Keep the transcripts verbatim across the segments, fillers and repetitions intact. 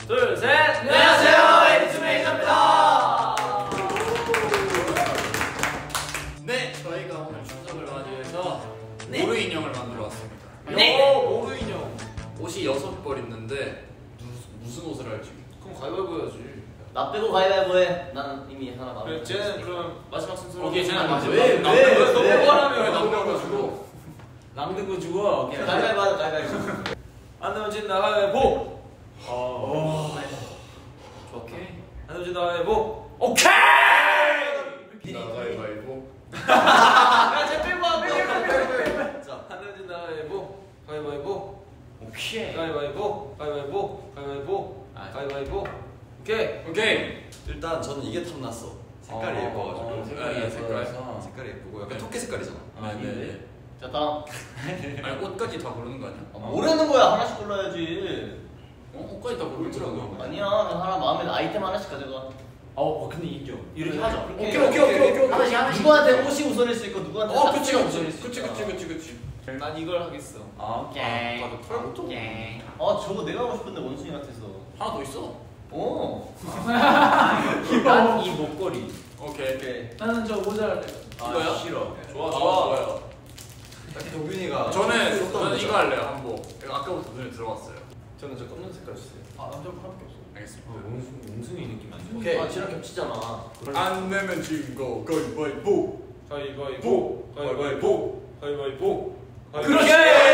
둘, 셋! 안녕하세요, 에이티메이저입니다. 네, 저희가 오늘 추석을 맞이해서 네. 모루 인형을 만들어 왔습니다. 네! 오, 모루 인형. 옷이 여섯 벌 있는데 무슨 옷을 할지. 그럼 가위바위보 해야지. 나 빼고 가위바위보 해. 난 이미 하나 마음에 그래, 쟤는 그럼 마지막 순서로. 오케이, 쟤는 마지막. 왜? 왜? 왜? 너무 왜? 뻔하면 왜 너무 남는 거 뻔하고. 주고. 남는 거 주고. 오케이. 가위바위보 하자, 가위바위보. 안 되면 진 나가위바위보. 어. 오케이. 안 되면 진 나가위바위보. 오케이! 나가위바위보. 야, 쟤 빼봐, 빼봐, 빼봐, 빼봐. 자, 안 되면 진 나가위바위보. 가위바위보. 오케이. 가위바위보. 가위바위보. 가위바위보. 가위바위보. 오케이. 오케이. 일단 저는 이게 탐났어. 색깔이 어, 예뻐가지고. 어, 색깔이 네, 색깔. 예뻐서. 색깔이 예쁘고 약간 네. 토끼 색깔이잖아. 아, 네, 네. 자, 다음. 아니 옷까지 다 고르는 거 아니야? 아, 뭐라는 거야? 하나씩 골라야지. 어? 옷까지 다 고르더라고. 아니야, 난 하나 마음에 드는 아이템 하나씩 가져가. 어, 근데 인정. 이렇게 하자. 오케이, 오케이, 오케이, 오케이, 오케이. 하나씩 하나씩. 누구한테 옷이 우선일 수 있고 누구한테 어, 그치, 짝지가 그치, 우선일 수 그치, 있다. 그치, 그치, 그치. 난 이걸 하겠어. 오케이. 아, 나도 털부터. 오케이. 아, 저거 내가 하고 싶은데 원숭이 같아서. 하나 더 있어. 오. 난 이 목걸이. 오케이. 오케이. 나는 저 모자 할래. 이거야? 싫어. 좋아, 아, 좋아, 좋아요. 딱 동균이가 저는 썼던 저는 거죠. 이거 할래요. 한복. 이거 아까부터 눈에 들어왔어요. 저는 저 검은 색깔 주세요. 아, 남자 하나밖에 없어. 알겠습니다. 몽숭이 느낌 안 나. 오케이. 아, 쟤랑 겹치잖아. 안 내면 진거 가위바위보. 가위바위보. 가위바위보. 가위바위보. 그렇지.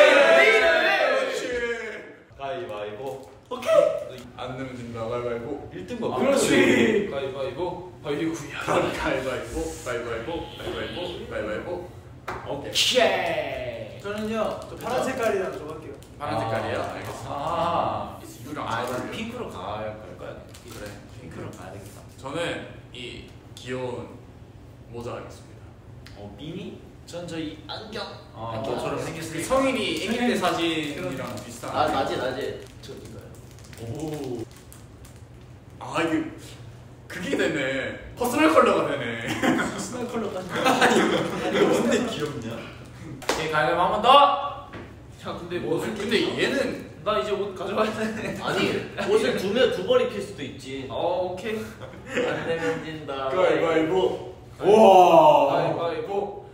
가위바위보. 안 내면 진다. 가위바위보. 일 등과 그렇지. 가위바위보. 가위구야. 가위바위보. 가위바위보. 가위바위보. 가위바위보. 오케이. 저는요. 저 파란 색깔이랑 좀 할게요. 파란 색깔이야. 알겠어. 아. 유랑 아, 잘 어울려. 핑크로 가야 갈 거야. 그래. 핑크로 가야 되겠다. 저는 이 귀여운 모자 하겠습니다. 어, 비니? 전 저희 안경. 아, 안경. 너처럼 생겼으니까. 성인이 애기 때 사진이랑 비슷한. 아, 낮에 낮에. 저 이거요. 오. 아 이게 그게 되네. 퍼스널 컬러가 되네. 스노우 컬러까지. 이거 뭔데 귀엽냐? 오케이, 가위바위보 한 번 더. 야, 근데 뭐 근데 얘는 나 이제 옷 가져가야 돼. 아니, 옷을 두면 두 벌 입힐 수도 있지. 어, 오케이. 안 되면 진다. 가위바위보. 우와. 가위바위보.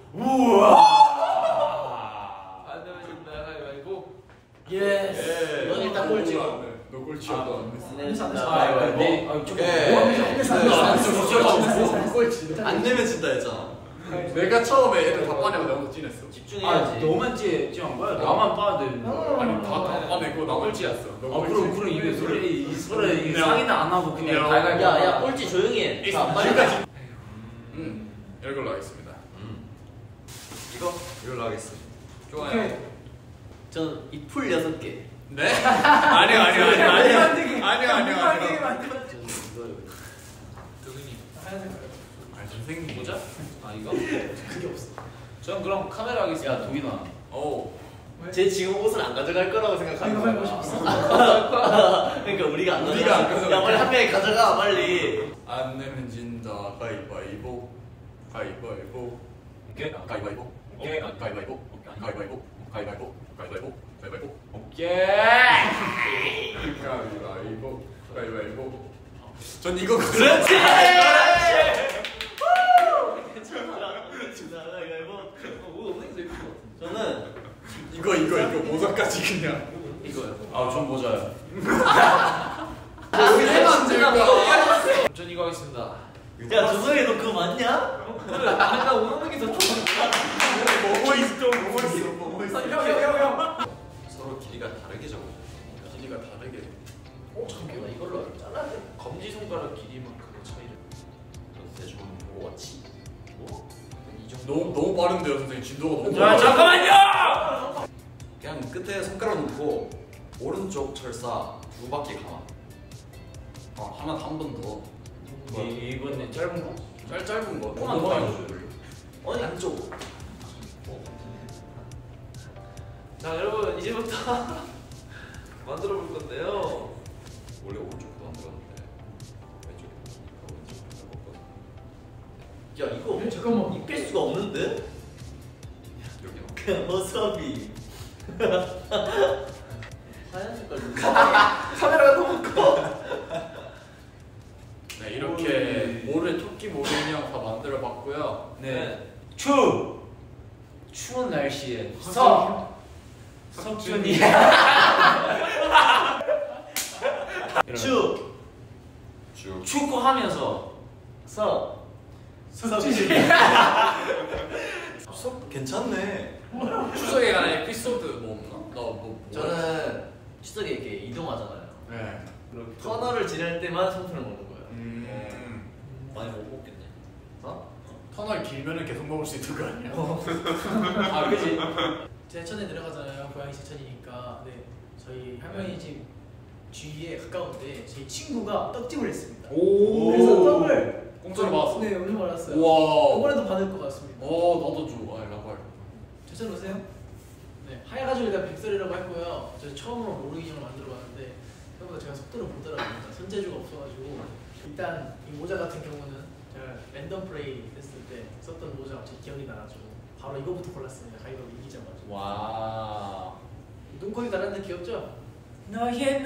우와. 안 되면 진다. 가위바위보. 예스. 넌 일단 꼴찌. 너 꼴찌야. 너 안 됐어. 안 되면 진다. 가위바위보. 아, 좀 예. 안 내면 진다 했잖아. 내가 처음에 애들 다 빠내고 너무 찐했어. 집중해야지. 너만 찌, 찌한 거야? 나만 빠야 되는 거야? 아니 다 빠내고 나 꼴찌였어. 너 아, 그럼, 그럼 이게 서로, 이 서로 이 그냥- 상의는 안 하고 그냥 그냥- 가위바위보. 야, 야, 꼴찌 조용히 해. 자, 빨리. 음. 이걸로 하겠습니다. 음. 이거 이걸로 하겠습니다. 좋아요. 전 이 풀 여섯 개. 네? 아니요 아니요 아니요 아니요 아니요 아니요 아니요. 전 이거. 두근이. 아 잘생긴 모자? 아, 이거? 그게 없어. 전 그럼 카메라 하겠습니다. 야, 도균아. 오. 쟤 지금 옷을 안 가져갈 거라고 생각하는 거야. 그러니까 우리가 안 우리가 안 가져가. 가져갈게. 야, 빨리 한 명이 가져가, 빨리. 안 내면 진다. 가위바위보. 가위바위보. 오케이. 가위바위보. 오케이. 가위바위보. 가위바위보. 가위바위보. 가위바위보. 가위바위보. 오케이. 가위바위보. 가위바위보. 전 이거 그렇지! 저는 이거 이거 이거 모자까지 그냥. 이거요. 아, 전 모자요. 여기 해면 안 될까? 전 이거 하겠습니다. 야, 조성이 너 그거 맞냐? 내가 원하는 게 더 좋아. 뭐뭐 있어 뭐뭐 있어 뭐뭐 있어. 형, 형, 형, 형. 서로 길이가 다르게 적어. 길이가 다르게. 어, 잠깐만, 이걸로 잘라야 돼. 검지 손가락 길이만큼의 차이를. 근데 좀 워치. 뭐? 이 정도. 너무 너무 빠른데요 선생님. 진도가 너무. 야, 잠깐만요. 그냥 끝에 손가락 놓고 오른쪽 철사 두 바퀴 감아. 아 하나 한 번 더. 이 이번에 짧은 거? 짧 짧은 거. 조금만 더 해줘. 아니, 한쪽. 자, 여러분 이제부터 만들어 볼 건데요. 원래 오른쪽도 안 들어갔는데 왼쪽. 야, 이거 네, 잠깐만. 입힐 수가 없는데? 여기 넣어. 그냥 와사비. 하얀 색깔. 카메라가 너무 커. 추 추운 날씨에 석. 석 석준이 추 쭉. 축구하면서 서 석진이. 추석 괜찮네. 추석에 관한 에피소드 뭐 없나? 나뭐 뭐, 저는 추석에 이렇게 이동하잖아요. 네. 터널을 지날 때만 송편을 먹는 거예요. 음. 많이 못 먹겠네. 어? 터널 길면은 계속 먹을 수 있는 거 아니야? 아 그지? 제천에 내려가잖아요. 고향이 제천이니까. 네, 저희 할머니 집 주위에 가까운데 제 친구가 떡집을 했습니다. 오. 그래서 떡을 공짜로 받았어? 네, 오늘 받았어요. 우와. 이번에도 받을 것 같습니다. 어 나도 줘. 아 라고 할. 제천 오세요? 네, 하얘가지고 일단 백설이라고 했고요. 저 처음으로 모르기형을 만들어봤는데 생각보다 제가 속도를 못 따라갑니다. 손재주가 없어가지고 일단 이 모자 같은 경우는 제가 랜덤 플레이 했을 때 썼던 모자가 제 기억이 나가지고 바로 이거부터 골랐습니다. 가위바위보 이기자마자. 와. 눈코입 다른데 귀엽죠? 너의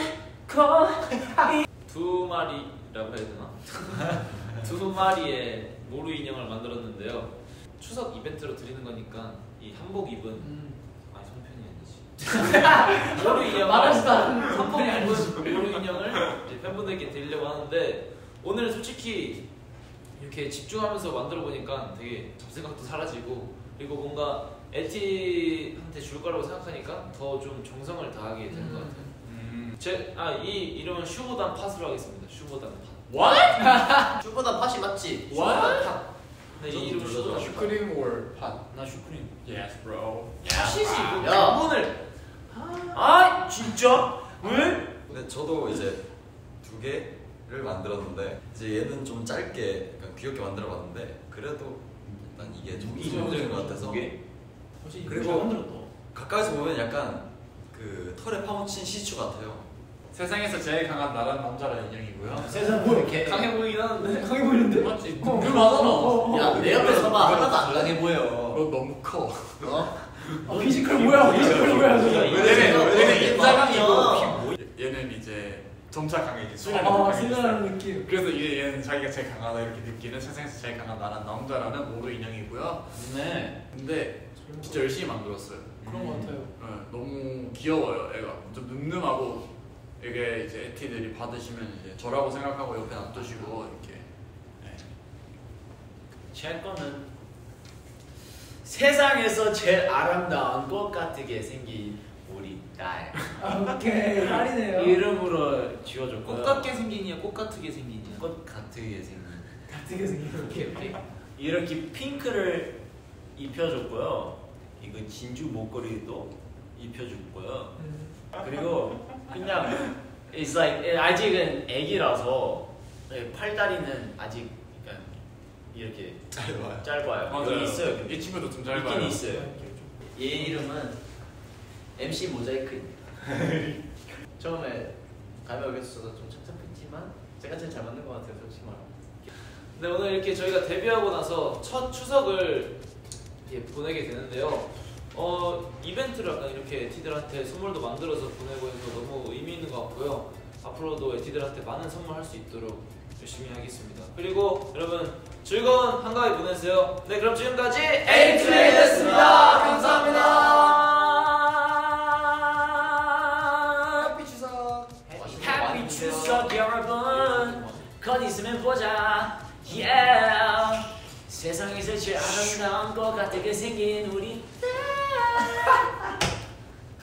눈코입 두 마리라고 해야 되나? 두 마리의 모루 인형을 만들었는데요. 추석 이벤트로 드리는 거니까 이 한복 입은 음. 아니 손편이 아니지. 모루 인형 말하지도 않은 한복 손편이 아니지. 입은 모루 인형을 이제 팬분들께 드리려고 하는데 오늘 솔직히 이렇게 집중하면서 만들어 보니까 되게 잡생각도 사라지고 그리고 뭔가 에티한테 줄 거라고 생각하니까 더 좀 정성을 다하게 되는 것 같아요. 음. 제 아 이 이름은 슈보단 팟으로 하겠습니다. 슈보단 팟. What? 슈퍼다 팥이 맞지? 슈보단 팟. 네, 이 저도 이름 불러줘. 슈보단 팟. 슈크림 or 팥? 나 슈크림. Yes, bro. 팟이지 그 야. 기본을. 아 진짜? 왜? 근데 저도 이제 두 개를 만들었는데 이제 얘는 좀 짧게 약간 귀엽게 만들어봤는데 그래도 일단 이게 좀 이성적인 것 같아서 혹시 그리고- 이거 잘 만들었다. 가까이서 보면 약간 그 털에 파묻힌 시추 같아요. 세상에서 제일 강한 나란 남자가 인형이고요. 세상 뭐 이렇게 강해 보이긴 하는데. 강해 보이는데? 맞지? 그 맞잖아. 야, 내 옆에 서봐. 하나도 안 강해 보여. 너 너무 커. 어? 아, 피지컬 뭐야? 피지컬 뭐야? 저거. 얘는 얘는 인자감이고 뭐- 얘는 이제 점차 강해지. 아, 수련하는 생각나는 느낌. 그래서 이제 얘는 자기가 제일 강하다 이렇게 느끼는 세상에서 제일 강한 나란 남자라는 모루 인형이고요. 네. 근데 진짜 열심히 만들었어요. 그런 것 같아요. 네, 너무 귀여워요. 애가 좀 늠름하고 이게 이제 에티들이 받으시면 이제 저라고 생각하고 옆에 놔두시고 이렇게. 네. 제 거는 세상에서 제일 아름다운 꽃 같게 생긴 우리 딸. 아, 오케이. 딸이네요. 이름으로 지어줬고요. 꽃 같게 생긴이야, 꽃 같게 생긴이야. 꽃 같게 생긴. 같은 게 생긴 이렇게 피- 이렇게 핑크를 입혀줬고요. 이거 진주 목걸이도 입혀줬고요. 그리고 그냥 it's like 아직은 애기라서 팔다리는 아직 약간 이렇게 짧아요. 짧아요. 맞아요. 여기 있어요. 이 친구도 좀 짧아요. 있긴 있어요. 얘 이름은 엠씨 모자이크입니다. 처음에 가위바위보 했어서 좀 착잡했지만 제가 제일 잘 만든 것 같아요, 솔직히 말하면. 네, 오늘 이렇게 저희가 데뷔하고 나서 첫 추석을 이렇게 보내게 되는데요. 어, 이벤트를 약간 이렇게 에티들한테 선물도 만들어서 보내고 해서 너무 의미 있는 것 같고요. 앞으로도 에티들한테 많은 선물할 수 있도록 열심히 하겠습니다. 그리고 여러분 즐거운 한가위 보내세요. 네, 그럼 지금까지 에이트레이였습니다. 감사합니다. 해피 추석. 해피 추석 여러분. 곧 있으면 보자. Yeah. 세상에서 제일 아름다운 것 같게 생긴 우리 딸.